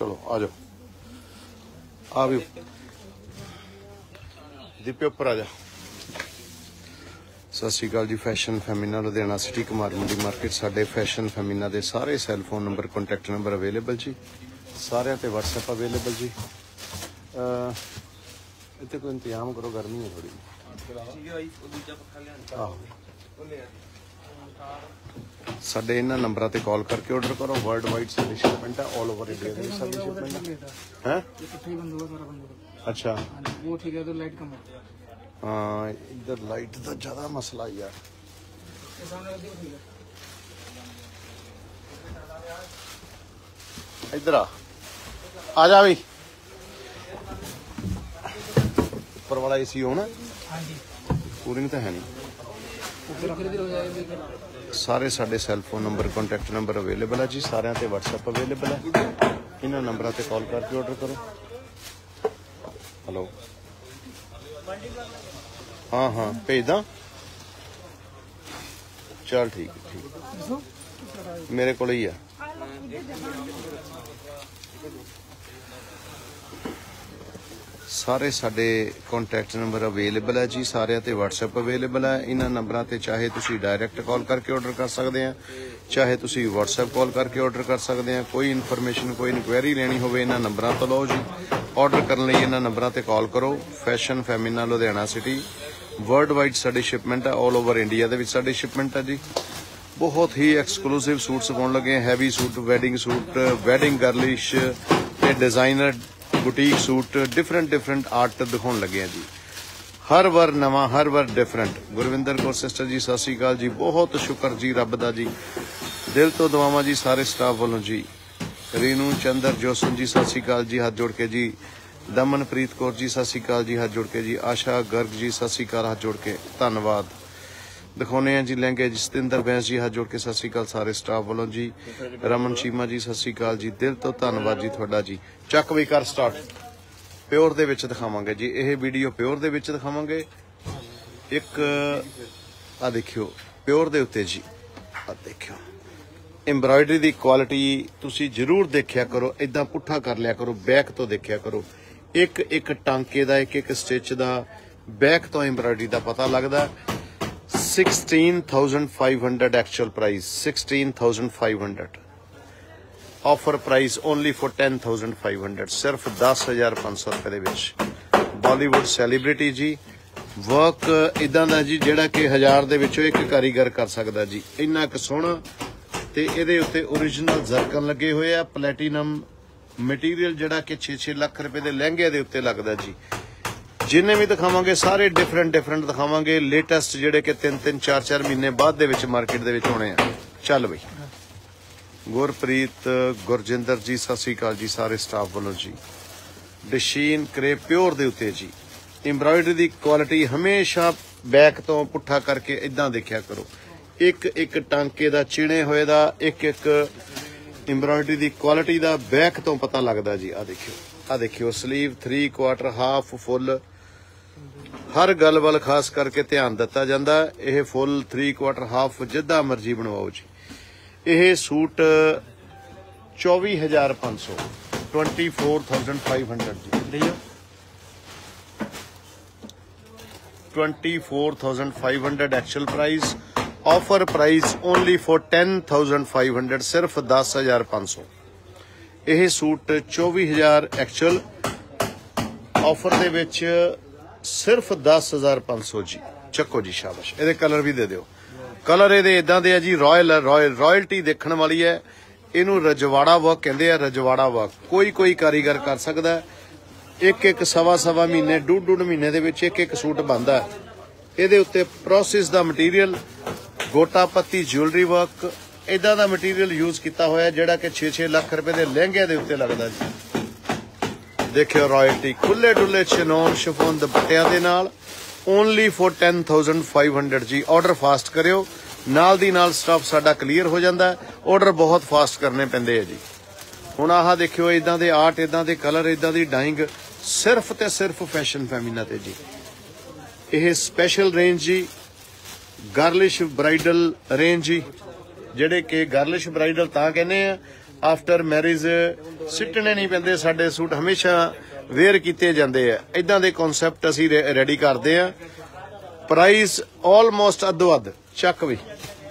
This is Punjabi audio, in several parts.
चलो आ जाओ, आ भी दीपे उपर आ जा। सत श्री अकाल जी। Fashion फैमिना Ludhiana city Kumar Mandi market. साडे फैशन फैमिना दे सारे cellphone number contact number available जी, सारे ते व्हाट्सएप अवेलेबल जी। इतने कोई इंतजाम करो, गर्मी है थोड़ी। साडे इन्हां नंबरां ते कॉल करके ऑर्डर करो। वर्ल्ड वाइड साडी शिपमेंट है, ऑल ओवर इंडिया दी साडी शिपमेंट है। अच्छा वो ठीक है, तो लाइट कम है। हाँ इधर लाइट का ज्यादा मसला यार। इधर आ जा भी। ऊपर वाला एसी हो ना? कूलिंग तो है नहीं। सारे साडे cellphone number contact number available है जी, सारे ते व्हाट्सएप अवेलेबल है। इन्हां नंबरां ते कॉल करके ऑर्डर करो। हेलो हाँ हाँ भेज दा। चल ठीक है, ठीक मेरे को ही है। सारे साडे कॉन्टैक्ट नंबर अवेलेबल है जी, सारे ते व्हाट्सएप अवेलेबल है। इन्हां नंबरां ते चाहे तुसी डायरैक्ट कॉल करके ऑर्डर कर सकते हैं, चाहे तुसी व्हाट्सएप कॉल करके ऑर्डर कर सकते हैं। कोई इन्फॉर्मेशन कोई इंक्वायरी लेनी होवे इन्हां नंबरां तो लो जी। ऑर्डर करने लई इन्हां नंबरां ते कॉल करो। Fashion फैमिना Ludhiana city world wide साडी शिपमेंट है, ऑल ओवर इंडिया दे विच साडी शिपमेंट है जी। बहुत ही एक्सक्लूसिव सूट सिखाउण लगे, हैवी सूट, वैडिंग गर्लिश ते designer boutique suit, different art दिखाउण लगे हैं जी। हर वार नवा, हर वार डिफरेंट। गुरविंदर कौर सिस्टर जी सत श्री अकाल जी, बहुत शुक्र जी रब दा जी, दिल तो दुआवां जी सारे स्टाफ वालों जी। रीनू चंद्र जोसन जी सत श्री अकाल जी, हाथ जोड़ के जी। दमनप्रीत कौर जी सत श्री अकाल जी, हाथ जोड़ के जी। आशा गर्ग जी सत श्री अकाल, हाथ जोड़ के धन्नवाद। दिखाने हैं जी लहंगे। जसतिंदर बैंस जी हाथ जोड़ के सत श्री अकाल सारे स्टाफ वालों जी। रमन चीमा जी सत श्री अकाल जी, दिल तो धन्नवाद जी थोड़ा जी। चक भी कर स्टार्ट। प्योर दे विच दिखावांगे जी, यह वीडियो प्योर दे विच दिखावांगे। एक आ देखियो प्योर दे उत्ते जी, आ देखियो एम्ब्रॉयडरी दी क्वालिटी तुसी जरूर देखिया करो, इदां पुट्ठा कर लिया करो, बैक तो देखिया करो। एक एक टांके दा, एक एक स्टिच दा, बैक तो एम्ब्रॉयडरी दा पता लगदा। 16,500 actual price, 16,500 offer price only for 10,500, सिर्फ 10,500 रुपए दे विच। बॉलीवुड सैलीब्रिटी जी, वर्क इदां दा जी जिहड़ा कि 1000 दे विचों एक कारीगर कर सकदा जी। इन्ना क सोहना ते इहदे उत्ते ओरिजिनल जरकन लगे हुए आ। प्लैटीनम मटीरियल जिहड़ा कि 6-6 लाख रुपए दे लहंगे दे उत्ते लगदा जी। जिन्ने भी दिखावांगे सारे डिफरेंट दिखावांगे, लेटेस्ट जिहड़े कि 3-3 4-4 महीने बाद दे विच मार्केट दे विच होने आ। चल बई। गुरप्रीत गुरजिंदर जी सत श्री अकाल जी, सारे स्टाफ वालों जी। डशीन क्रेप प्योर दे उत्ते जी। एम्ब्रॉयडरी दी क्वालिटी हमेशा बैक तो पुट्ठा करके इदां देखिया करो। एक एक टांके दा चिणे होए दा, एक एक एम्ब्रॉयडरी दी क्वालिटी दा बैक तो पता लगदा जी। आ देखियो स्लीव 3/4 हाफ फुल, हर गल वाल खास करके ध्यान दिता जाता। यह फुल 3/4 हाफ जिदा मर्जी बनवाओ जी। यह सूट 24,500, 24,500 जी। 24,500 actual price, offer price only for 10,500, सिर्फ 10,500। यह सूट 24,000 एक्चुअल, ऑफर दे विच सिर्फ 10,500 जी। चको जी शाबाश। ये कलर भी दे दिओ। कलर ये इदां दे जी, रॉयल्टी देखने वाली है। इनू रजवाड़ा वर्क कहते हैं, रजवाड़ा वर्क कोई कारीगर कर सकता है। एक सवा महीने, डेढ़ महीने दे विच एक सूट बनता है। ये उत्ते प्रोसेस दा मटीरियल, गोटा पत्ती ज्वेलरी वर्क इदां दा मटीरियल यूज किया होया, जिहड़ा कि 6-6 लाख रुपए दे लहंगे दे उत्ते लगदा जी। देखियो रॉयल्टी, खुले डुले चिनोन शिफोन दुपट्टियां दे नाल, ओनली फॉर 10,500 जी। ऑर्डर फास्ट करियो, नाल दी नाल स्टाफ साडा क्लीयर हो जाता है। ऑर्डर बहुत फास्ट करने पैंदे है जी। हुण आह देखियो इदां दे आर्ट, इदां दे कलर, इदां दी डाइंग सिर्फ ते सिर्फ फैशन फैमिना ते जी। यह स्पैशल रेंज जी, गार्लिश ब्राइडल रेंज जी, जिहड़े कि गार्लिश ब्राइडल तां कहने आ, ਆਫਟਰ ਮੈਰਿਜ ਸਿੱਟਣੇ ਨਹੀਂ ਪੈਂਦੇ ਸਾਡੇ ਸੂਟ, ਹਮੇਸ਼ਾ ਵੇਅਰ ਕੀਤੇ ਜਾਂਦੇ ਆ। ਇਦਾਂ ਦੇ ਕਨਸੈਪਟ ਅਸੀਂ ਰੈਡੀ ਕਰਦੇ ਆ। ਪ੍ਰਾਈਸ ਆਲਮੋਸਟ ਅੱਧੋ ਅੱਧ। ਚੱਕ ਵੀ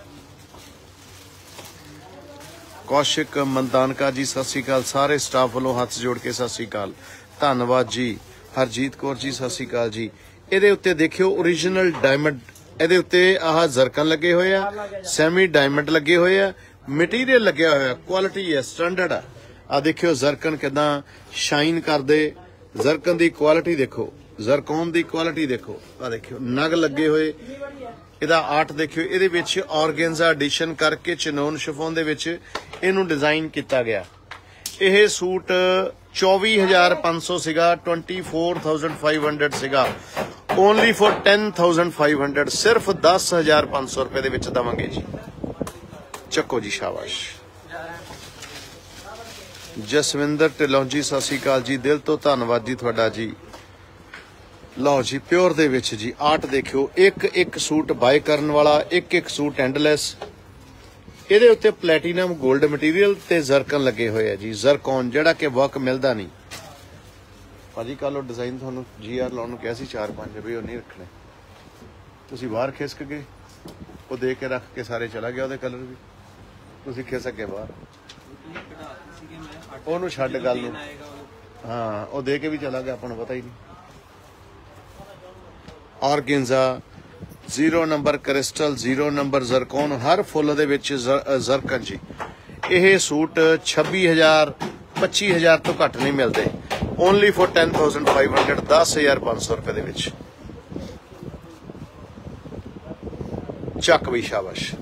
ਕੌਸ਼ਿਕ ਮੰਦਾਨਕਾ ਜੀ ਸਤਿ ਸ਼੍ਰੀ ਅਕਾਲ, ਸਾਰੇ ਸਟਾਫ ਵੱਲੋਂ ਹੱਥ ਜੋੜ ਕੇ ਸਤਿ ਸ਼੍ਰੀ ਅਕਾਲ, ਧੰਨਵਾਦ ਜੀ। ਹਰਜੀਤ ਕੌਰ ਜੀ ਸਤਿ ਸ਼੍ਰੀ ਅਕਾਲ ਜੀ। ਇਹਦੇ ਉੱਤੇ ਦੇਖਿਓ ਓਰੀਜਨਲ ਡਾਇਮੰਡ, ਇਹਦੇ ਉੱਤੇ ਆਹ ਜ਼ਰਕਨ ਲੱਗੇ ਹੋਏ ਆ, ਸੈਮੀ ਡਾਇਮੰਡ ਲੱਗੇ ਹੋਏ ਆ, ਮਟੀਰੀਅਲ ਲੱਗਿਆ ਹੋਇਆ, ਕੁਆਲਿਟੀ ਹੈ, ਸਟੈਂਡਰਡ ਆ। ਆ ਦੇਖਿਓ ਜ਼ਰਕਨ ਕਿਦਾਂ ਸ਼ਾਈਨ ਕਰਦੇ, ਜ਼ਰਕਨ ਦੀ ਕੁਆਲਿਟੀ ਦੇਖੋ, ਜ਼ਰਕੋਨ ਦੀ ਕੁਆਲਿਟੀ ਦੇਖੋ। ਆ ਦੇਖਿਓ ਨਗ ਲੱਗੇ ਹੋਏ, ਇਹਦਾ ਆਰਟ ਦੇਖਿਓ। ਇਹਦੇ ਵਿੱਚ ਆਰਗੈਂਜ਼ਾ ਐਡੀਸ਼ਨ ਕਰਕੇ ਚਨੋਨ ਸ਼ਿਫੋਨ ਦੇ ਵਿੱਚ ਇਹਨੂੰ ਡਿਜ਼ਾਈਨ ਕੀਤਾ ਗਿਆ। ਇਹ ਸੂਟ 24,500 ਸੀਗਾ, 24,500 ਸੀਗਾ, ਓਨਲੀ ਫॉर 10,500, ਸਿਰਫ 10,500 ਰੁਪਏ ਦੇ ਵਿੱਚ ਦਵਾਂਗੇ ਜੀ। ਚੱਕੋ ਜੀ, ਸ਼ਾਬਾਸ਼। ਜਸਵਿੰਦਰ ਢਿੱਲੋਂ ਜੀ ਸਤਿ ਸ਼੍ਰੀ ਅਕਾਲ ਜੀ, ਦਿਲ ਤੋਂ ਧੰਨਵਾਦ ਜੀ ਤੁਹਾਡਾ ਜੀ। ਲਓ ਜੀ, ਪਿਓਰ ਦੇ ਵਿੱਚ ਜੀ ਆਰਟ ਦੇਖਿਓ, ਇੱਕ ਇੱਕ ਸੂਟ ਬਾਏ ਕਰਨ ਵਾਲਾ, ਇੱਕ ਇੱਕ ਸੂਟ ਐਂਡਲੈਸ। ਇਹਦੇ ਉੱਤੇ ਪਲੈਟੀਨਮ 골ਡ ਮਟੀਰੀਅਲ ਤੇ ਜ਼ਰਕਨ ਲੱਗੇ ਹੋਏ ਆ ਜੀ, ਜ਼ਰਕੌਨ, ਜਿਹੜਾ ਕਿ ਵਰਕ ਮਿਲਦਾ ਨਹੀਂ ਭਾਜੀ। ਕੱਲ ਉਹ ਡਿਜ਼ਾਈਨ ਤੁਹਾਨੂੰ GR ਲਾਉਣ ਨੂੰ ਕਿਹਾ ਸੀ 4-5 ਵੀ, ਉਹ ਨਹੀਂ ਰੱਖਣੇ ਤੁਸੀਂ। ਬਾਹਰ ਖਿਸਕ ਗਏ, ਉਹ ਦੇ ਕੇ ਰੱਖ ਕੇ ਸਾਰੇ ਚਲਾ ਗਿਆ, ਉਹਦੇ ਕਲਰ ਵੀ ਤੁਸੀਂ ਖਿਸਕ ਗਏ ਬਾਹਰ। ਉਹਨੂੰ ਛੱਡ ਗੱਲ ਨੂੰ, ਹਾਂ ਉਹ ਦੇ ਕੇ ਵੀ ਚਲਾ ਗਿਆ, ਆਪਾਂ ਨੂੰ ਪਤਾ ਹੀ ਨਹੀਂ। Organza 0 number crystal, 0 number zircon, ਹਰ ਫੁੱਲ ਦੇ ਵਿੱਚ ਜ਼ਰਕਨ ਜੀ। ਇਹ ਸੂਟ 26,000 25,000 ਤੋਂ ਘੱਟ ਨਹੀਂ ਮਿਲਦੇ, ਓਨਲੀ ਫॉर 10,500, 10,500 ਰੁਪਏ ਦੇ ਵਿੱਚ। ਚੱਕ ਵੀ, ਸ਼ਾਬਾਸ਼।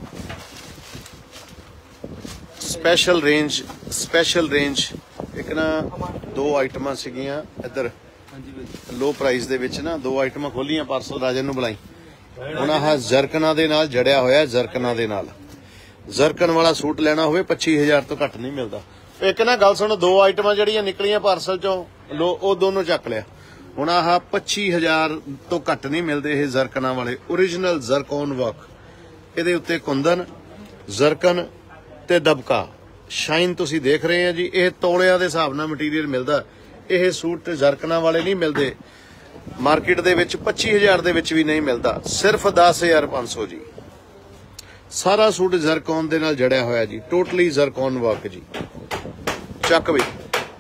ਸਪੈਸ਼ਲ ਰੇਂਜ ਇੱਕ ਨਾ ਦੋ ਆਈਟਮਾਂ ਸੀਗੀਆਂ ਇੱਧਰ ਲੋ ਪ੍ਰਾਈਸ ਦੇ ਵਿੱਚ ਨਾ, ਦੋ ਆਈਟਮਾਂ ਖੋਲੀਆਂ ਪਾਰਸਲ, ਰਾਜਨ ਨੂੰ ਬੁਲਾਈ। ਹੁਣ ਆਹ ਜ਼ਰਕਨਾਂ ਦੇ ਨਾਲ ਜੜਿਆ ਹੋਇਆ, ਜ਼ਰਕਨਾਂ ਦੇ ਨਾਲ ਜ਼ਰਕਨ ਵਾਲਾ ਸੂਟ ਲੈਣਾ ਹੋਵੇ 25,000 ਤੋਂ ਘੱਟ ਨਹੀਂ ਮਿਲਦਾ। ਇੱਕ ਨਾ ਗੱਲ ਸੁਣੋ, ਦੋ ਆਈਟਮਾਂ ਜਿਹੜੀਆਂ ਨਿਕਲੀਆਂ ਪਾਰਸਲ ਚੋਂ ਲੋ, ਉਹ ਦੋਨੋਂ ਚੱਕ ਲਿਆ। ਹੁਣ ਆਹ 25,000 ਤੋਂ ਘੱਟ ਨਹੀਂ ਮਿਲਦੇ ਇਹ ਜ਼ਰਕਨਾਂ ਵਾਲੇ, ਓਰੀਜਨਲ ਜ਼ਰਕੋਨ ਵਰਕ। ਇਹਦੇ ਉੱਤੇ ਕੁੰਦਨ, ਜ਼ਰਕਨ ਤੇ ਦਬਕਾ, ਸ਼ਾਈਨ ਤੁਸੀਂ ਦੇਖ ਰਹੇ ਆ ਜੀ। ਇਹ ਤੋਲਿਆਂ ਦੇ ਹਿਸਾਬ ਨਾਲ ਮਟੀਰੀਅਲ ਮਿਲਦਾ, ਇਹ ਸੂਟ ਜ਼ਰਕਨਾਂ ਵਾਲੇ ਨਹੀਂ ਮਿਲਦੇ ਮਾਰਕੀਟ ਦੇ ਵਿੱਚ, 25,000 ਦੇ ਵਿੱਚ ਵੀ ਨਹੀਂ ਮਿਲਦਾ, ਸਿਰਫ 10,500 ਜੀ। ਸਾਰਾ ਸੂਟ ਜ਼ਰਕੌਨ ਦੇ ਨਾਲ ਜੜਿਆ ਹੋਇਆ ਜੀ, ਟੋਟਲੀ ਜ਼ਰਕੌਨ ਵਰਕ ਜੀ। ਚੱਕ ਵੀ,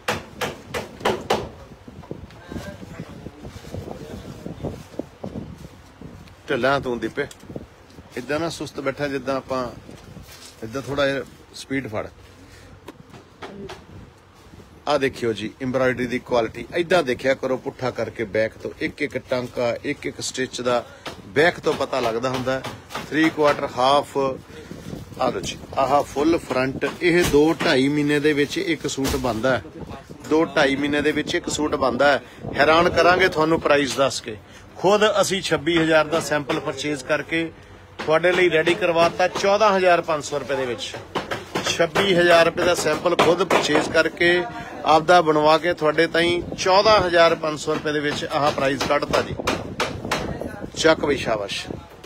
ਢਿੱਲਾ ਤੂੰ ਦੀਪੇ, ਇਦਾਂ ਨਾ ਸੁਸਤ ਬੈਠਾ ਜਿੱਦਾਂ ਆਪਾਂ, ਇਦਾਂ ਥੋੜਾ ਜਿਹਾ ਸਪੀਡ ਫੜ। ਆ ਦੇਖਿਓ ਜੀ ਐਮਬਰਾਇਡਰੀ ਦੀ ਕੁਆਲਿਟੀ, ਇਦਾਂ ਦੇਖਿਆ ਕਰੋ ਪੁੱਠਾ ਕਰਕੇ ਬੈਕ ਤੋਂ, ਇੱਕ ਇੱਕ ਟਾਂਕਾ, ਇੱਕ ਇੱਕ ਸਟਿਚ ਦਾ ਬੈਕ ਤੋਂ ਪਤਾ ਲੱਗਦਾ ਹੁੰਦਾ। 3/4 ਹਾਫ, ਆ ਲੋ ਜੀ, ਆਹ ਫੁੱਲ ਫਰੰਟ। ਇਹ 2-2.5 ਮਹੀਨੇ ਦੇ ਵਿੱਚ ਇੱਕ ਸੂਟ ਬਣਦਾ ਹੈ, 2-2.5 ਮਹੀਨੇ ਦੇ ਵਿੱਚ ਇੱਕ ਸੂਟ ਬਣਦਾ ਹੈ। ਹੈਰਾਨ ਕਰਾਂਗੇ ਤੁਹਾਨੂੰ ਪ੍ਰਾਈਸ ਦੱਸ ਕੇ। ਖੁਦ ਅਸੀਂ 26,000 ਦਾ ਸੈਂਪਲ ਪਰਚੇਜ਼ ਕਰਕੇ ਤੁਹਾਡੇ ਲਈ ਰੈਡੀ ਕਰਵਾਤਾ 14,500 ਰੁਪਏ ਦੇ ਵਿੱਚ। 26,000 ਰੁਪਏ ਦਾ ਸੈਂਪਲ ਖੁਦ ਪਰਚੇਜ਼ ਕਰਕੇ ਆਪਦਾ ਬਣਵਾ ਕੇ ਤੁਹਾਡੇ ਤਾਈਂ 14,500 ਰੁਪਏ ਦੇ ਵਿੱਚ ਆਹ ਪ੍ਰਾਈਸ ਕੱਢਤਾ ਜੀ। ਚੱਕ ਵੀ, ਸ਼ਾਬਾਸ਼।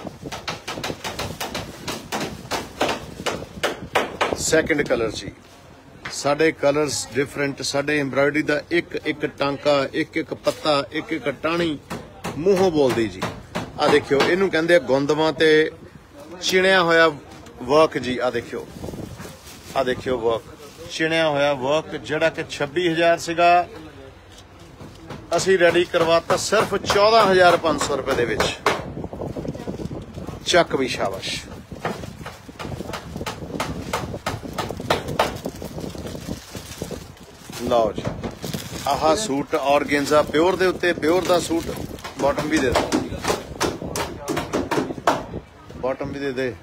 ਸੈਕੰਡ ਕਲਰ ਜੀ, ਸਾਡੇ ਕਲਰਸ ਡਿਫਰੈਂਟ, ਸਾਡੇ ਐਮਬਰਾਇਡਰੀ ਦਾ ਇੱਕ ਇੱਕ ਟਾਂਕਾ, ਇੱਕ ਇੱਕ ਪੱਤਾ, ਇੱਕ ਇੱਕ ਟਾਹਣੀ ਮੂੰਹੋਂ ਬੋਲਦੀ ਜੀ। ਆ ਦੇਖਿਓ, ਇਹਨੂੰ ਕਹਿੰਦੇ ਆ ਗੁੰਦਵਾਂ ਤੇ ਚਿਣਿਆ ਹੋਇਆ ਵਰਕ ਜੀ। ਆ ਦੇਖਿਓ, ਆ ਦੇਖਿਓ ਵਰਕ, ਚਿਣਿਆ ਹੋਇਆ ਵਰਕ, ਜਿਹੜਾ ਕਿ 26,000 ਸੀਗਾ, ਅਸੀਂ ਰੈਡੀ ਕਰਵਾਤਾ ਸਿਰਫ 14,500 ਰੁਪਏ ਦੇ ਵਿੱਚ। ਚੱਕ ਵੀ, ਸ਼ਾਬਾਸ਼। ਲਓ ਜੀ, ਆਹ ਸੂਟ ਆਰਗੈਂਜ਼ਾ ਪਿਓਰ ਦੇ ਉੱਤੇ, ਪਿਓਰ ਦਾ ਸੂਟ। ਬਾਟਮ ਵੀ ਦੇ ਦੇ, ਬਾਟਮ ਵੀ ਦੇ ਦੇ।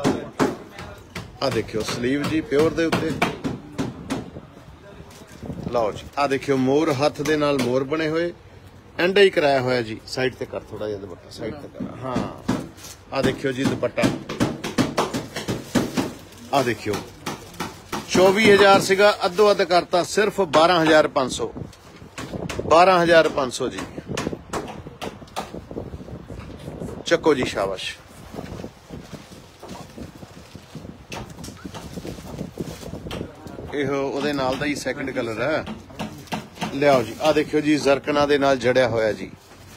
ਆ ਦੇਖਿਓ ਸਲੀਵ ਜੀ ਪਿਓਰ ਦੇ ਉੱਤੇ। ਲਓ ਜੀ, ਆ ਦੇਖਿਓ ਮੋਰ, ਹੱਥ ਦੇ ਨਾਲ ਮੋਰ ਬਣੇ ਹੋਏ, ਐਂਡਾ ਹੀ ਕਰਾਇਆ ਹੋਇਆ ਜੀ। ਸਾਈਡ ਤੇ ਕਰ ਥੋੜਾ ਜਿਹਾ ਦੁਪੱਟਾ, ਸਾਈਡ ਤੇ ਕਰ। ਹਾਂ, ਆ ਦੇਖਿਓ ਜੀ ਦੁਪੱਟਾ। ਆ ਦੇਖਿਓ 24,000 ਸੀਗਾ, ਅੱਧੋ ਅੱਧ ਕਰਤਾ ਸਿਰਫ 12,500, 12,500 ਜੀ। ਚੱਕੋ ਜੀ, ਸ਼ਾਬਾਸ਼। ਇਹ ਉਹਦੇ ਨਾਲ ਦਾ ਹੀ ਸੈਕੰਡ ਕਲਰ ਹੈ। ਲਿਆਓ ਜੀ, ਆ ਦੇਖਿਓ ਜੀ ਜ਼ਰਕਨਾਂ ਦੇ ਨਾਲ ਜੜਿਆ ਹੋਇਆ ਜੀ,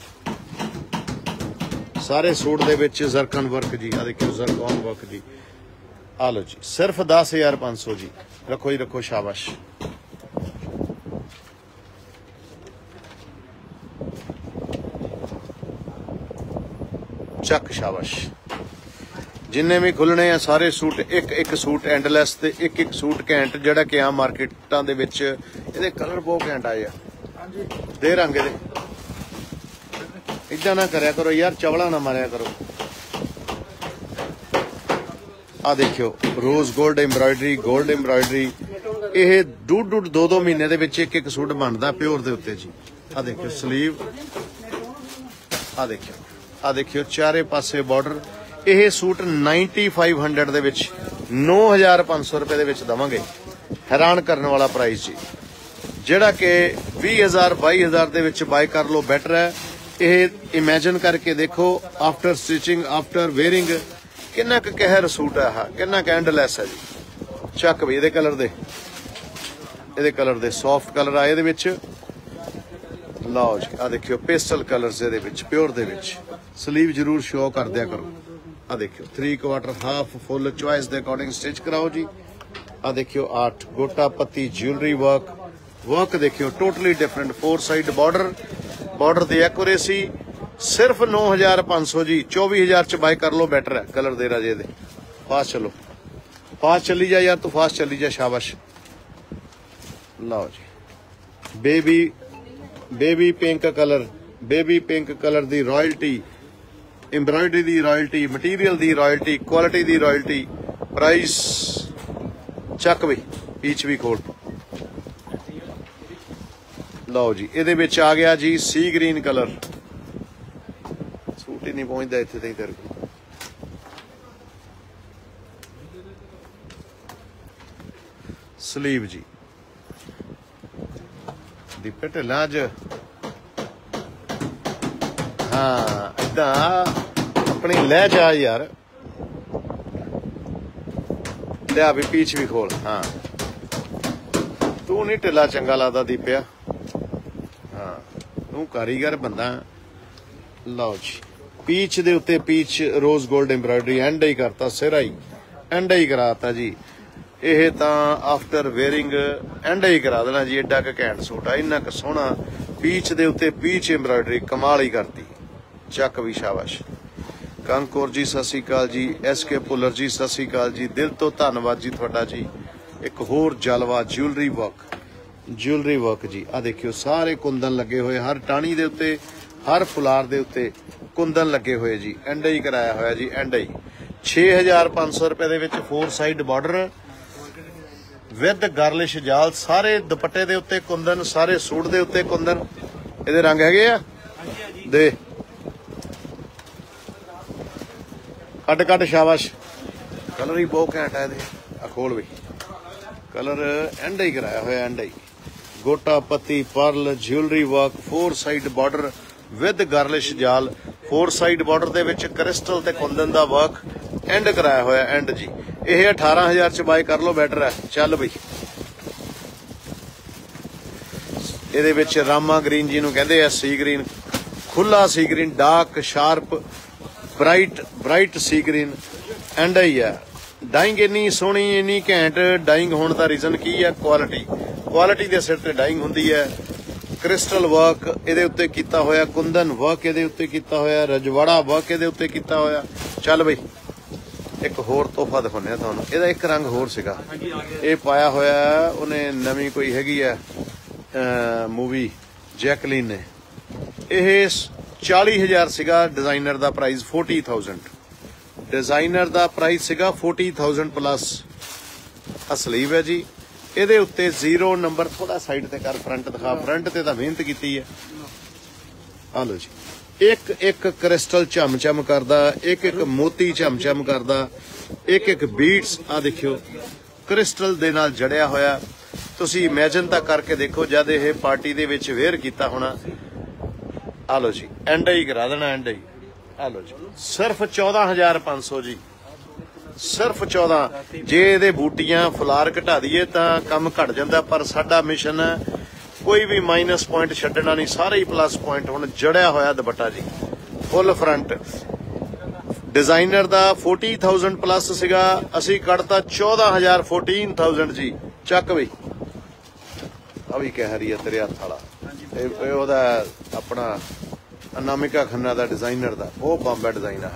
ਸਾਰੇ ਸੂਟ ਦੇ ਵਿੱਚ ਜ਼ਰਕਨ ਵਰਕ ਜੀ। ਆ ਦੇਖਿਓ ਜ਼ਰਕਨ ਵਰਕ ਜੀ। ਆ ਲਓ ਜੀ, ਸਿਰਫ 10,500 ਜੀ। ਰੱਖੋ ਜੀ, ਰੱਖੋ, ਸ਼ਾਬਾਸ਼। ਚੱਕ, ਸ਼ਾਬਾਸ਼। ਜਿੰਨੇ ਵੀ ਖੁੱਲਣੇ ਆ ਸਾਰੇ ਸੂਟ, ਇੱਕ सूट एंडलैस ਤੇ ਇੱਕ सूट ਘੈਂਟ, ਜਿਹੜਾ ਕਿ ਆਮ ਮਾਰਕੀਟਾਂ ਦੇ ਵਿੱਚ ਇਹਦੇ ਕਲਰ ਬਹੁਤ ਘੈਂਟ ਆਏ ਆ। ਦੇ ਰੰਗ ਇਹਦੇ ਇਦਾਂ ਨਾ ਕਰਿਆ ਕਰੋ ਯਾਰ, ਚਵਲਾ ਨਾ ਮਾਰਿਆ ਕਰੋ। ਆ ਦੇਖਿਓ ਰੋਜ਼ ਗੋਲਡ एम्ब्रॉयडरी। ਇਹ ਡੂਢ 2 ਮਹੀਨੇ ਦੇ ਵਿੱਚ ਇੱਕ सूट ਬਣਦਾ ਪਿਓਰ ਦੇ ਉੱਤੇ ਜੀ। ਆ ਦੇਖਿਓ ਸਲੀਵ, ਆ ਦੇਖਿਓ ਚਾਰੇ ਪਾਸੇ ਬਾਰਡਰ। ਇਹ सूट 9500 ਦੇ ਵਿੱਚ 9500 ਰੁਪਏ ਦੇ ਵਿੱਚ ਦਵਾਂਗੇ। ਹੈਰਾਨ ਕਰਨ ਵਾਲਾ ਪ੍ਰਾਈਸ ਜੀ, ਜਿਹੜਾ ਕਿ 20,000 22,000 ਦੇ ਵਿੱਚ ਬਾਈ ਕਰ ਲਓ, ਬੈਟਰ ਹੈ। ਇਹ ਇਮੇਜਿਨ ਕਰਕੇ ਦੇਖੋ ਆਫਟਰ ਸਟਿਚਿੰਗ, ਆਫਟਰ ਵੇਅਰਿੰਗ, ਕਿੰਨਾ ਕੁ ਕਹਿਰ सूट ਹੈ, ਆਹ ਕਿੰਨਾ ਕੈਂਡਲੈਸ ਹੈ ਜੀ। ਚੱਕ ਵੀ ਇਹਦੇ ਕਲਰ ਦੇ ਸੌਫਟ ਕਲਰ ਆਏ ਇਹਦੇ ਵਿੱਚ। ਲਓ ਜੀ, ਆ ਦੇਖਿਓ ਪੇਸਟਲ ਕਲਰਸ ਇਹਦੇ ਵਿੱਚ, ਪਿਓਰ ਦੇ ਵਿੱਚ। ਸਲੀਵ ਜਰੂਰ ਸ਼ੋ ਕਰ ਦਿਆ ਕਰੋ। ਆ ਦੇਖਿਓ 3/4 ਹਾਫ ਫੁੱਲ ਚੁਆਇਸ ਦੇ ਅਕੋਰਡਿੰਗ ਸਟਿਚ ਕਰਾਓ ਜੀ। ਆ ਦੇਖਿਓ ਆਰਟ, ਗੋਟਾ ਪੱਤੀ, ज्वेलरी वर्क देखियो टोटली डिफरेंट। 4 साइड बॉर्डर ਦੀ ਐਕੂਰੇਸੀ। सिर्फ 9,500 जी। 24,000 च बाय कर लो, बेटर है। कलर दे राजे दे। फास्ट चलो, फास्ट चली जा यार, तू फास्ट चली जा, शाबाश। लाओ जी, बेबी पिंक कलर दी रॉयल्टी, एम्ब्रॉयडरी दी रॉयल्टी, मटीरियल दी रॉयल्टी, क्वालिटी दी रॉयल्टी। प्राइस ਚੱਕ ਵੀ, ਪੀਚ ਵੀ ਖੋਲ। ਲਓ ਜੀ, ਇਹਦੇ ਵਿੱਚ ਆ ਗਿਆ ਜੀ ਸੀ ਗ੍ਰੀਨ ਕਲਰ। ਸੂਟ ਹੀ ਨਹੀਂ ਪਹੁੰਚਦਾ ਇੱਥੇ ਤੱਕ ਤੇਰੇ ਕੋਲ। ਸਲੀਵ ਜੀ, ਦੀਪੇ ਢਿੱਲਾਂ ਅੱਜ ਹਾਂ ਏਦਾਂ ਆਪਣੀ ਲੈ ਜਾ ਯਾਰ। ਲਿਆ ਵੀ ਪੀਚ ਵੀ ਖੋਲ। ਹਾਂ ਤੂੰ ਨਹੀਂ ਢਿੱਲਾ ਚੰਗਾ ਲੱਗਦਾ ਦੀਪਿਆ, ਹਾਂ ਤੂੰ ਕਾਰੀਗਰ ਬੰਦਾ। ਲਓ ਜੀ, ਪੀਚ ਦੇ ਉੱਤੇ peach rose gold embroidery, end ਹੀ ਕਰਤਾ, ਸਿਰਾ ਹੀ ਐਂਡ ਹੀ ਕਰਾਤਾ ਜੀ। ਇਹ ਤਾਂ ਆਫਟਰ ਵੇਅਰਿੰਗ ਐਂਡ ਹੀ ਕਰਾ ਦੇਣਾ ਜੀ। ਐਡਾ ਕੁ ਘੈਂਟ ਸੂਟ ਆ, ਇੰਨਾ ਕੁ ਸੋਹਣਾ ਪੀਚ ਦੇ ਉੱਤੇ ਪੀਚ ਐਮਬਰਾਇਡਰੀ, ਕਮਾਲ ਹੀ ਕਰਤੀ। ਚੱਕ ਵੀ, ਸ਼ਾਬਾਸ਼। ਕੰਕੌਰ ਜੀ ਸਤਿ ਸ਼੍ਰੀ ਅਕਾਲ ਜੀ। SK ਭੁੱਲਰ ਜੀ ਸਤਿ ਸ਼੍ਰੀ ਅਕਾਲ ਜੀ। ਦਿਲ ਤੋਂ ਧੰਨਵਾਦ ਜੀ ਤੁਹਾਡਾ ਜੀ। ਇੱਕ ਹੋਰ ਜਲਵਾ ज्वेलरी वर्क जी। आ देखियो सारे कुंदन लगे हुए, हर टाणी दे उत्ते, हर फुलार दे उत्ते कुंदन लगे हुए जी। एंड ही कराया होया जी, एंड ही। 6,500 रुपए दे विच 4 साइड बॉर्डर विद गार्लिश जाल, सारे दुपट्टे दे उत्ते कुंदन, सारे सूट दे उत्ते कुंदन। इहदे रंग हैगे आ दे कट शाबाश। कलर ही बहुत घैंट है इहदे। खोल भी, कलर एंड ही कराया होया, एंड ही। गोटा पत्ती, pearl, jewellery work, 4 side border with girlish जाल, 4 साइड बॉर्डर दे विच क्रिस्टल ते कुंदन दा वर्क, एंड कराया होया, एंड जी। यह 18,000 च बाय कर लो, बेटर है। चल बई, ਇਹਦੇ ਵਿੱਚ ਰਾਮਾ ਗ੍ਰੀਨ ਜਿਹਨੂੰ ਕਹਿੰਦੇ ਆ, ਸੀ ਗ੍ਰੀਨ, ਖੁੱਲਾ sea green, dark sharp bright sea green, end ਹੀ ਆ। ਡਾਈਂਗ ਇੰਨੀ ਸੋਹਣੀ, ਇੰਨੀ ਘੈਂਟ ਡਾਈਂਗ ਹੋਣ ਦਾ ਰੀਜ਼ਨ ਕੀ ਹੈ? ਕੁਆਲਿਟੀ ਦੇ ਸਿਰ ਤੇ ਡਾਈਂਗ ਹੁੰਦੀ ਹੈ। ਕ੍ਰਿਸਟਲ ਵਰਕ ਇਹਦੇ ਉੱਤੇ ਕੀਤਾ ਹੋਇਆ, ਕੁੰਦਨ ਵਰਕ ਇਹਦੇ ਉੱਤੇ ਕੀਤਾ ਹੋਇਆ, ਰਜਵਾੜਾ ਵਰਕ ਇਹਦੇ ਉੱਤੇ ਕੀਤਾ ਹੋਇਆ। ਚੱਲ ਬਈ, ਇੱਕ ਹੋਰ ਤੋਹਫਾ ਦਿਖਾਉਂਦੇ ਆ ਤੁਹਾਨੂੰ। ਇਹਦਾ ਇੱਕ ਰੰਗ ਹੋਰ ਸੀਗਾ, ਇਹ ਪਾਇਆ ਹੋਇਆ ਉਹਨੇ, ਨਵੀਂ ਕੋਈ ਹੈਗੀ ਆ मूवी जैकलीन ने। यह 40,000 ਸੀਗਾ डिजाइनर ਦਾ प्राइस 40,000। डिजाइनर ਦਾ प्राइस ਸੀਗਾ 40,000 प्लस। असलीव है जी। ਇਹਦੇ ਉੱਤੇ 0 नंबर थोड़ा साइड ਤੇ ਕਰ, फ्रंट दिखा। फ्रंट ਤੇ ਤਾਂ ਮਿਹਨਤ ਕੀਤੀ ਹੈ। ਆ ਲਓ ਜੀ, ਇੱਕ क्रिस्टल झम करदा, एक मोती झम करदा, एक बीट्स। आ देखियो क्रिस्टल ਦੇ ਨਾਲ ਜੜਿਆ ਹੋਇਆ। ਤੁਸੀਂ ਇਮੇਜਿਨ ਤਾਂ ਕਰਕੇ ਦੇਖੋ ਜਦ ਇਹ ਪਾਰਟੀ ਦੇ ਵਿੱਚ ਵੇਅਰ ਕੀਤਾ ਹੋਣਾ। ਆ ਲਓ ਜੀ, ਐਂਡ ਹੀ ਕਰਾ ਦੇਣਾ, ਐਂਡ ਹੀ। ਆ ਲਓ ਜੀ, ਸਿਰਫ 14,500 ਜੀ। सिर्फ 14। जे ਇਹਦੇ ਬੂਟੀਆਂ ਫੁਲਾਰ ਘਟਾ ਦਈਏ ਤਾਂ ਕੰਮ ਘਟ ਜਾਂਦਾ, ਪਰ ਸਾਡਾ ਮਿਸ਼ਨ ਹੈ ਕੋਈ ਵੀ ਮਾਈਨਸ ਪੁਆਇੰਟ ਛੱਡਣਾ ਨਹੀਂ, ਸਾਰੇ ਹੀ ਪਲੱਸ ਪੁਆਇੰਟ। ਹੁਣ ਜੜਿਆ ਹੋਇਆ ਦੁਪੱਟਾ ਜੀ, ਫੁੱਲ ਫਰੰਟ। ਡਿਜ਼ਾਈਨਰ ਦਾ 40,000 ਪਲੱਸ ਸੀਗਾ, ਅਸੀਂ ਕੱਢਤਾ 14,000 14,000 ਜੀ। ਚੱਕ ਬਈ ਆ ਵੀ ਕਹਿ ਰਹੀ ਹੈ ਤੇਰੇ ਹੱਥ ਵਾਲਾ, ਇਹ ਉਹਦਾ ਆਪਣਾ ਅਨਾਮਿਕਾ ਖੰਨਾ ਦਾ ਡਿਜ਼ਾਈਨਰ ਦਾ, ਉਹ ਬੰਬਾ ਡਿਜ਼ਾਈਨ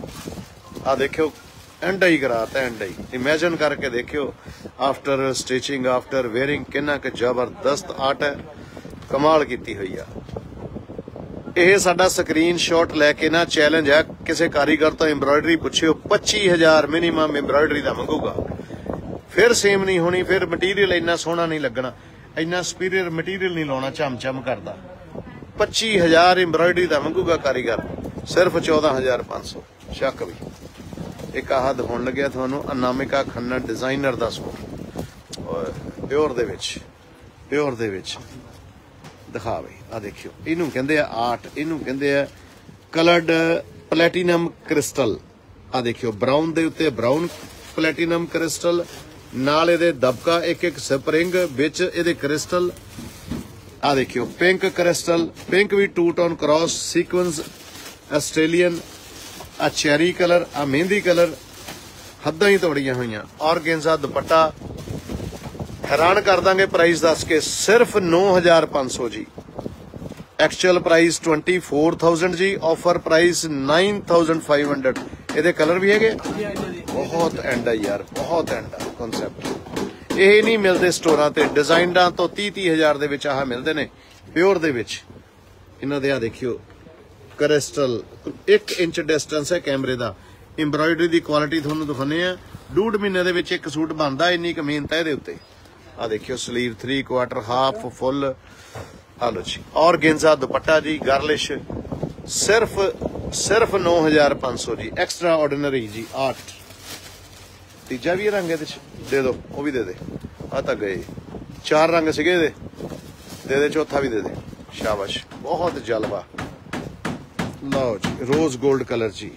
ਆ ਦੇਖਿਓ, ਐਂਡਾ ਹੀ ਕਰਾਤਾ, ਐਂਡਾ ਹੀ। ਇਮੇਜਿਨ ਕਰਕੇ ਦੇਖਿਓ ਆਫਟਰ ਸਟਿਚਿੰਗ, ਆਫਟਰ ਵੇਅਰਿੰਗ, ਕਿੰਨਾ ਕਿ ਜ਼ਬਰਦਸਤ ਆਰਟ ਹੈ, ਕਮਾਲ ਕੀਤੀ ਹੋਈ ਆ। ਇਹ ਸਾਡਾ ਸਕਰੀਨ ਸ਼ਾਟ ਲੈ ਕੇ ਨਾ ਚੈਲੰਜ ਹੈ, ਕਿਸੇ ਕਾਰੀਗਰ ਤੋਂ ਐਮਬਰਾਇਡਰੀ ਪੁੱਛਿਓ, 25,000 ਮਿਨੀਮਮ ਐਮਬਰਾਇਡਰੀ ਦਾ ਮੰਗੂਗਾ। ਫਿਰ ਸੇਮ ਨਹੀਂ ਹੋਣੀ, ਫਿਰ ਮਟੀਰੀਅਲ ਇੰਨਾ ਸੋਹਣਾ ਨਹੀਂ ਲੱਗਣਾ, ਇੰਨਾ ਸੁਪੀਰੀਅਰ ਮਟੀਰੀਅਲ ਨਹੀਂ ਲਾਉਣਾ, ਚਮ ਕਰਦਾ। 25,000 ਐਮਬਰਾਇਡਰੀ ਦਾ ਮੰਗੂਗਾ ਕਾਰੀਗਰ, ਸਿਰਫ 14,500। ਸ਼ੱਕ ਵੀ ਇੱਕ ਆਹ ਦਿਖਾਉਣ ਲੱਗਿਆ ਤੁਹਾਨੂੰ, ਅਨਾਮਿਕਾ ਖੰਨਾ ਡਿਜ਼ਾਈਨਰ ਦਾ ਸੂਟ ਪਿਓਰ ਦੇ ਵਿੱਚ ਦਿਖਾ ਬਈ। ਆ ਦੇਖਿਓ, ਇਹਨੂੰ ਕਹਿੰਦੇ ਆ ਆਰਟ, ਇਹਨੂੰ ਕਹਿੰਦੇ ਆ ਕਲਰਡ ਪਲੈਟੀਨਮ ਕ੍ਰਿਸਟਲ। ਆ ਦੇਖਿਓ, ਬਰਾਊਨ ਦੇ ਉੱਤੇ ਬਰਾਊਨ ਪਲੈਟੀਨਮ ਕ੍ਰਿਸਟਲ, ਨਾਲ ਇਹਦੇ ਦਬਕਾ, ਇੱਕ ਸਪਰਿੰਗ ਵਿੱਚ ਇਹਦੇ ਕ੍ਰਿਸਟਲ। ਆ ਦੇਖਿਓ, ਪਿੰਕ ਕ੍ਰਿਸਟਲ, ਪਿੰਕ ਵੀ 2 ਟੋਨ ਕ੍ਰਾਸ ਸੀਕੁਐਂਸ, ਆਸਟ੍ਰੇਲੀਅਨ। ਆ ਚੈਰੀ ਕਲਰ, ਆ ਮਹਿੰਦੀ ਕਲਰ, ਹੱਦਾਂ ਹੀ ਤੋੜੀਆਂ ਹੋਈਆਂ। ਔਰਗੇਂਜ਼ਾ ਦੁਪੱਟਾ, हैरान कर देंगे प्राइस दस के, सिर्फ 9,500 जी। एक्चुअल प्राइस 24,000 जी, ऑफर प्राइस 9,500। ਇਹਦੇ ਕਲਰ ਵੀ ਹੈਗੇ, ਬਹੁਤ ਐਂਡ ਆ ਯਾਰ, ਬਹੁਤ ਐਂਡ ਆ ਕਨਸੈਪਟ। ਇਹ ਨਹੀਂ ਮਿਲਦੇ ਸਟੋਰਾਂ ਤੇ, ਡਿਜ਼ਾਈਨਰਾਂ ਤੋਂ 30,000 ਦੇ ਵਿੱਚ ਆਹ ਮਿਲਦੇ ਨੇ ਪਿਓਰ ਦੇ ਵਿੱਚ। ਇਹਨਾਂ ਦੇ ਆ ਦੇਖਿਓ ਕ੍ਰਿਸਟਲ, 1 ਇੰਚ ਡਿਸਟੈਂਸ ਹੈ ਕੈਮਰੇ ਦਾ। ਐਮਬਰਾਇਡਰੀ ਦੀ ਕੁਆਲਿਟੀ ਤੁਹਾਨੂੰ ਦਿਖਾਉਂਦੇ ਆ, 2.5 ਮਹੀਨੇ ਦੇ ਵਿੱਚ ਇੱਕ ਸੂਟ ਬਣਦਾ, ਇੰਨੀ ਕੁ ਮਿਹਨਤ ਹੈ ਇਹਦੇ ਉੱਤੇ। ਆ ਦੇਖਿਓ, ਸਲੀਵ 3/4, ਹਾਫ, ਫੁੱਲ। ਆ ਲੋ ਜੀ, ਔਰਗੇਂਜ਼ਾ ਦੁਪੱਟਾ ਜੀ, ਗਰਲਿਸ਼, ਸਿਰਫ 9,500 ਜੀ। ਐਕਸਟਰਾ ਆਰਡੀਨਰੀ ਜੀ ਆਰਟ। ਤੀਜਾ ਵੀ ਰੰਗ ਇਹਦੇ ਚ ਦੇ ਦੋ, ਉਹ ਵੀ ਦੇ ਦੇ। ਆ ਤਾਂ ਗਏ 4 ਰੰਗ ਸੀਗੇ ਇਹਦੇ, ਦੇ ਦੇ ਚੌਥਾ ਵੀ ਦੇ ਦੇ। ਸ਼ਾਬਾਸ਼, ਬਹੁਤ ਜਲਵਾ। ਲਓ ਜੀ, ਰੋਜ਼ 골ਡ ਕਲਰ ਜੀ,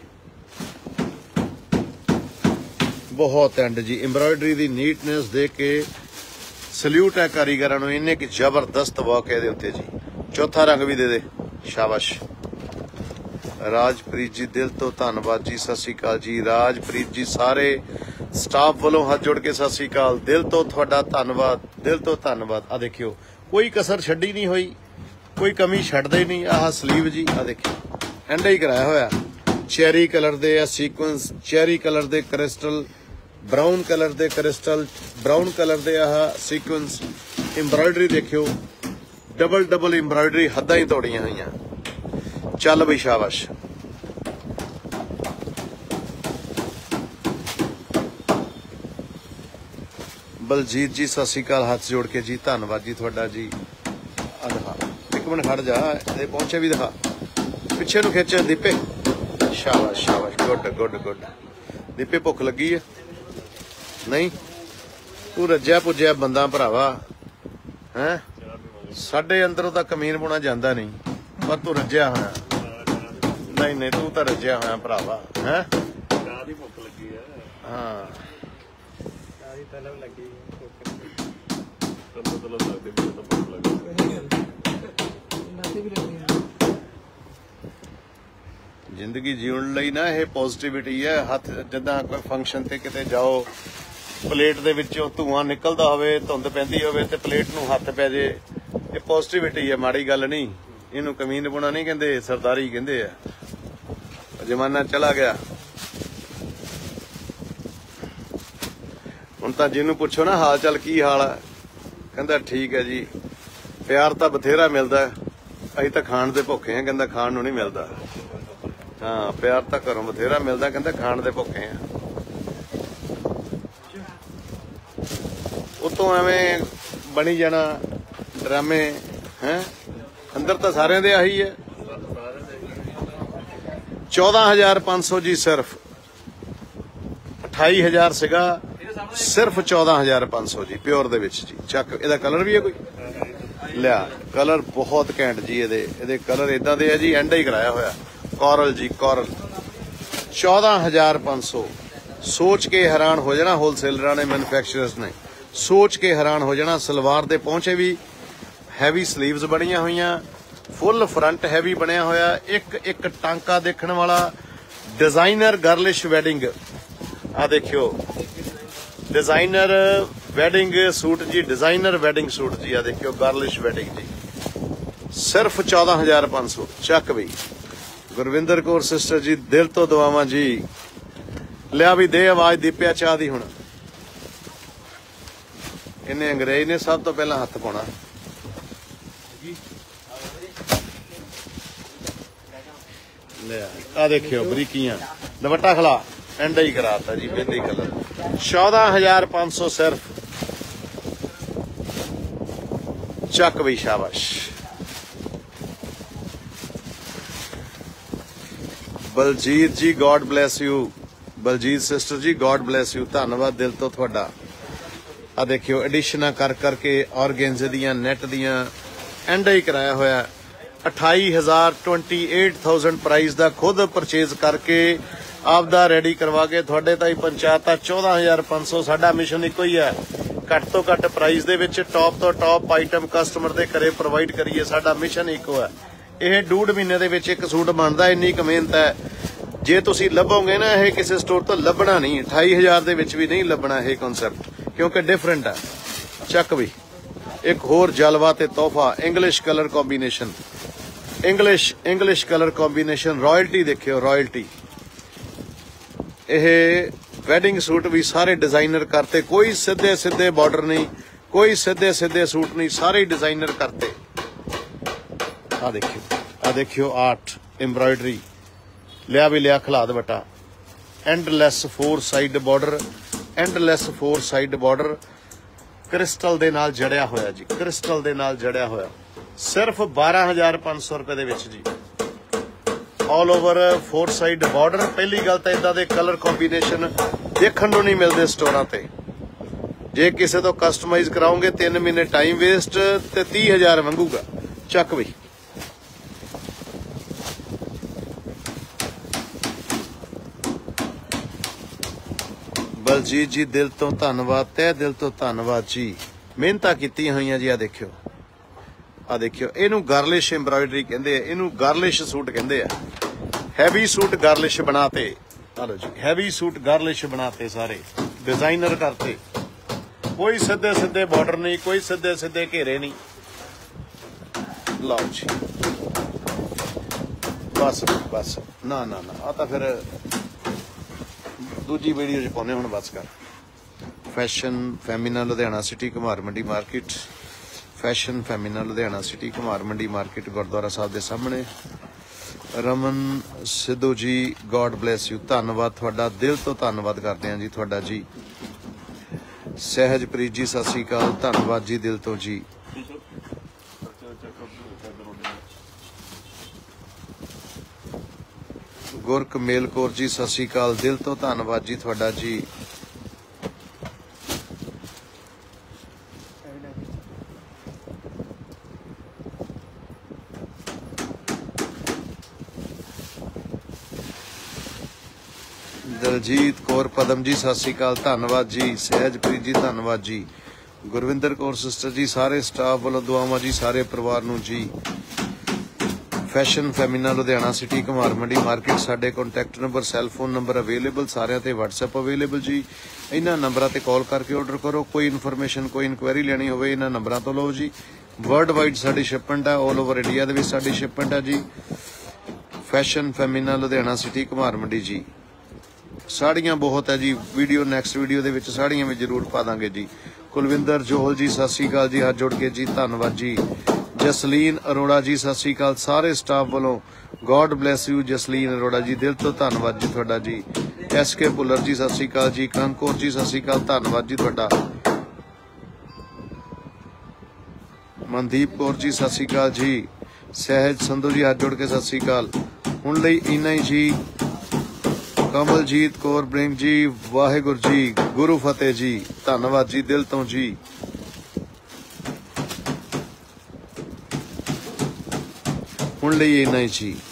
ਬਹੁਤ ਐਂਡ ਜੀ। ਐਮਬਰਾਇਡਰੀ ਦੀ ਨੀਟਨੈਸ ਦੇਖ ਕੇ ਸਲੂਟ ਹੈ ਕਾਰੀਗਰਾਂ ਨੂੰ, ਇੰਨੇ ਕਿ ਜ਼ਬਰਦਸਤ ਵਰਕ ਇਹਦੇ ਉੱਤੇ ਜੀ। ਚੌਥਾ ਰੰਗ ਵੀ ਦੇ ਦੇ। ਸ਼ਾਬਾਸ਼ ਰਾਜਪ੍ਰੀਤ ਜੀ, ਦਿਲ ਤੋਂ ਧੰਨਵਾਦ ਜੀ, ਸਤਿ ਸ਼੍ਰੀ ਅਕਾਲ ਜੀ। ਰਾਜਪ੍ਰੀਤ ਜੀ, ਸਾਰੇ ਸਟਾਫ ਵੱਲੋਂ ਹੱਥ ਜੋੜ ਕੇ ਸਤਿ ਸ਼੍ਰੀ ਅਕਾਲ, ਦਿਲ ਤੋਂ ਤੁਹਾਡਾ ਧੰਨਵਾਦ, ਦਿਲ ਤੋਂ ਧੰਨਵਾਦ। ਆ ਦੇਖਿਓ, ਕੋਈ ਕਸਰ ਛੱਡੀ ਨਹੀਂ ਹੋਈ, ਕੋਈ ਕਮੀ ਛੱਡਦੇ ਨਹੀਂ। ਆਹ ਸਲੀਵ ਜੀ, ਆ ਦੇਖਿਓ, ਐਂਡਾ ਹੀ ਕਰਾਇਆ ਹੋਇਆ। ਚੈਰੀ ਕਲਰ ਦੇ ਆ ਸੀਕੁਐਂਸ, ਚੈਰੀ ਕਲਰ ਦੇ ਕ੍ਰਿਸਟਲ, ਬਰਾਊਨ ਕਲਰ ਦੇ ਕ੍ਰਿਸਟਲ, ਬਰਾਊਨ ਕਲਰ ਦੇ ਆਹ ਸੀਕੁਐਂਸ। ਐਮਬਰਾਇਡਰੀ ਦੇਖਿਓ, ਡਬਲ ਐਮਬਰਾਇਡਰੀ, ਹੱਦਾਂ ਹੀ ਤੋੜੀਆਂ ਹੋਈਆਂ। ਚੱਲ ਬਈ, ਸ਼ਾਬਾਸ਼। ਬਲਜੀਤ ਜੀ, ਸਤਿ ਸ਼੍ਰੀ ਅਕਾਲ, ਹੱਥ ਜੋੜ ਕੇ ਜੀ, ਧੰਨਵਾਦ ਜੀ ਤੁਹਾਡਾ ਜੀ। ਆ ਦਿਖਾ, ਇੱਕ ਮਿੰਟ ਖੜ ਜਾ, ਇਹ ਪਹੁੰਚੇ ਵੀ ਦਿਖਾ, ਪਿੱਛੇ ਨੂੰ ਖਿੱਚ ਦੀਪੇ। ਸ਼ਾਬਾਸ਼ ਸ਼ਾਬਾਸ਼, ਗੁੱਡ। ਦੀਪੇ ਭੁੱਖ ਲੱਗੀ ਹੈ? ਨਹੀਂ, ਤੂੰ ਰੱਜਿਆ ਪੁੱਜਿਆ ਬੰਦਾ ਭਰਾਵਾ ਹੈ, ਸਾਡੇ ਅੰਦਰੋਂ ਤਾਂ ਕਮੀਨ ਪੁਣਾ ਜਾਂਦਾ ਨਹੀਂ, ਪਰ ਤੂੰ ਰੱਜਿਆ ਹੋਇਆ। ਨਹੀਂ, ਤੂੰ ਤਾਂ ਰੱਜਿਆ ਹੋਇਆ ਭਰਾਵਾ ਹੈ। ਭੁੱਖ ਲੱਗੀ ਹੈ? ਹਾਂ, ਜ਼ਿੰਦਗੀ ਜਿਉਣ ਲਈ ਨਾ ਇਹ ਪੋਜ਼ਿਟਿਵਿਟੀ ਹੈ। ਹੱਥ ਜਿੱਦਾਂ ਕੋਈ ਫੰਕਸ਼ਨ ਤੇ ਕਿਤੇ ਜਾਓ, ਪਲੇਟ ਦੇ ਵਿੱਚੋਂ ਧੂਆਂ ਨਿਕਲਦਾ ਹੋਵੇ, ਧੁੰਦ ਪੈਂਦੀ ਹੋਵੇ ਤੇ ਪਲੇਟ ਨੂੰ ਹੱਥ ਪੈ ਜੇ, ਇਹ ਪੋਜ਼ਿਟਿਵਿਟੀ ਹੈ, ਮਾੜੀ ਗੱਲ ਨਹੀਂ। ਇਹਨੂੰ ਕਮੀਨ ਪੁਣਾ ਨਹੀਂ ਕਹਿੰਦੇ, ਸਰਦਾਰੀ ਕਹਿੰਦੇ ਆ। ਜ਼ਮਾਨਾ ਚਲਾ ਗਿਆ, ਹੁਣ ਤਾਂ ਜਿਹਨੂੰ ਪੁੱਛੋ ਨਾ ਹਾਲ ਚਾਲ ਕੀ ਹਾਲ ਹੈ, ਕਹਿੰਦਾ ਠੀਕ ਹੈ ਜੀ। ਪਿਆਰ ਤਾਂ ਬਥੇਰਾ ਮਿਲਦਾ, ਅਸੀਂ ਤਾਂ ਖਾਣ ਦੇ ਭੁੱਖੇ ਆ, ਕਹਿੰਦਾ ਖਾਣ ਨੂੰ ਨਹੀਂ ਮਿਲਦਾ। ਹਾਂ, ਪਿਆਰ ਤਾਂ ਘਰੋਂ ਬਥੇਰਾ ਮਿਲਦਾ, ਕਹਿੰਦਾ ਖਾਣ ਦੇ ਭੁੱਖੇ ਆ। ਉਤੋਂ ਐਵੇਂ ਬਣੀ ਜਾਣਾ ਡਰਾਮੇ ਹੈ, ਅੰਦਰ ਤਾਂ ਸਾਰਿਆਂ ਦੇ ਆਹੀ ਹੈ। 14,500 ਜੀ, ਸਿਰਫ 28,000 ਸੀਗਾ, ਸਿਰਫ 14,500 ਜੀ, ਪਿਓਰ ਦੇ ਵਿੱਚ ਜੀ। ਚੱਕ, ਇਹਦਾ ਕਲਰ ਵੀ ਹੈ ਕੋਈ? ਲਿਆ, ਕਲਰ ਬਹੁਤ ਘੈਂਟ ਜੀ। ਇਹਦੇ ਕਲਰ ਇਦਾਂ ਦੇ ਆ ਜੀ, ਐਂਡਾ ਹੀ ਕਰਾਇਆ ਹੋਇਆ। ਕੋਰਲ ਜੀ, ਕੋਰਲ। 14,500 सोच के हैरान हो जाना होलसेलर ने, मैन्युफैक्चरर्स ने सोच के हैरान हो जाना। सलवार दे पहुंचे भी हैवी स्लीव्स बनिया हुई, फुल फ्रंट हैवी बनया होया, एक टांका देखने वाला डिजाइनर गर्लिश वेडिंग। आ देखियो डिजाइनर वेडिंग सूट जी, डिजाइनर वेडिंग सूट जी। आ देखियो गर्लिश वेडिंग जी, सिर्फ 14,500। चक बई गुरविंदर कौर सिस्टर जी, दिल तो दुआवां जी। लिया भी दे आवाज दीपिया चाह दी। हुण इन्हें अंग्रेज ने सब तो पहला हथ पाउणा। आ देखियो बरीकियां, दुपट्टा खला एंड ही कराता जी, मेहंदी कलर। 14,500 सिर्फ। चक बई शाबाश। Baljit ji God bless you. Baljit sister ji God bless you, धन्नवाद दिल तो तुहाडा। आ देखियो एडिशना कर करके ऑर्गेन्जे दियां नेट दियां एंड ही कराया होया। 28,000 28,000 प्राइस दा खुद परचेज करके आपदा रेडी करवा के थोड़े ताई पंचायत 14,500। साडा मिशन इको ही है, घट तो घट प्राइस दे विच टॉप तो टॉप आइटम कस्टमर दे घरे प्रोवाइड करिए। साडा मिशन इको है। यह 1.5 महीने दे विच एक सूट बनदा, इन्नी क मेहनत है। जे तुसी लभोगे ना यह किसी स्टोर तो लभना नहीं, 28,000 दे विच भी नहीं लभना यह कॉन्सैप्ट, क्योंकि डिफरेंट है। चक भी एक होर जलवा ते तोहफा, English colour combination, English colour combination. Royalty देखियो, रॉयल्टी। यह वेडिंग सूट भी सारे डिजाइनर करते, कोई सीधे सीधे बॉर्डर नहीं, कोई सीधे सीधे सूट नहीं, सारे डिजाइनर करते। आ देखियो आर्ट एम्ब्रॉयडरी। लिया भी लिया खला दुपट्टा, endless 4 side border, endless 4 side border crystal दे नाल जड़िया होया जी, क्रिस्टल दे नाल जड़िया होया। सिर्फ 12,500 रुपए दे विच जी, ऑल ओवर 4 साइड बॉर्डर। पहली गल तो इदां दे कलर कॉम्बीनेशन देखण नूं नहीं मिलते स्टोरां ते। जे किसी तो कस्टमाइज कराओगे 3 महीने टाइम वेस्ट ते 30,000 मंगूगा। चक बई बलजीत जी दिल तो धन्नवाद, तह दिल तो धन्नवाद जी। मेहनतां कीतियां होईयां जी। आ देखियो इनू गार्लिश एम्ब्रॉयडरी कहंदे आ, इनू गार्लिश सूट कहंदे आ। हैवी सूट गार्लिश बनाते। चलो जी, हैवी सूट गार्लिश बनाते, सारे डिजाइनर करते। कोई सीधे सीधे बॉर्डर नहीं, कोई सीधे सीधे घेरे नहीं। लाओ जी, बस बस ना ना ना, आ तो फिर दूजी वीडियो च पाने। हुण बस कर। Fashion फैमिना Ludhiana city Ghumar Mandi market, Fashion फैमिना Ludhiana city Ghumar Mandi market, Gurudwara Sahib के सामने। Raman Sidhu ji God bless you, धन्नवाद तुहाडा, दिल तो धन्नवाद करते हैं जी तुहाडा जी। सहजप्रीत जी सत श्री अकाल, धन्नवाद जी दिल तो जी। गुरकमेल कौर जी सत श्री अकाल, दिल तो धन्नवाद जी तुहाडा जी। दलजीत कौर पदम जी सत श्री अकाल, धन्नवाद जी। सहजप्रीत जी धन्नवाद जी। गुरविंदर कौर सिस्टर जी, सारे स्टाफ वालों दुआवां जी, सारे परिवार नूं जी। Fashion फैमिना Ludhiana city Ghumar Mandi market. साडे contact number cellphone number available, सारिਆਂ ते WhatsApp अवेलेबल जी। इन्हां नंबरां ते कॉल करके ऑर्डर करो। कोई इन्फॉर्मेशन कोई इंक्वायरी लेनी होवे इन्हां नंबरां तो लो जी। वर्ल्ड वाइड साडी शिपमेंट है, ऑल ओवर इंडिया दे विच साडी शिपमेंट है जी। फैशन फैमिना लुधियाना सिटी घुमार मंडी जी। साड़ियां बहुत है जी, वीडियो नैक्सट वीडियो दे विच साड़ियां भी जरूर पा दांगे जी। कुलविंदर जोहल जी सत श्री अकाल जी, हाथ जोड़ के जी धन्नवाद जी। जसलीन अरोड़ा जी सत श्री अकाल, सारे स्टाफ वालों God bless you. Jasleen Arora ji दिल तो धन्नवाद जी तुहाडा जी। SK भुल्लर जी सत श्री अकाल जी। कंकोर जी सत श्री अकाल, धन्नवाद जी तुहाडा। मनदीप कौर जी सत श्री अकाल जी। सहज संधू जी हाथ जोड़ के सत श्री अकाल। हुण लई इन्ना ही जी। कमलजीत कौर ब्रिंग जी, वाहिगुरू जी, गुरु फतेह जी, धन्नवाद जी दिल तो जी। हुण लई इन्ना ही जी।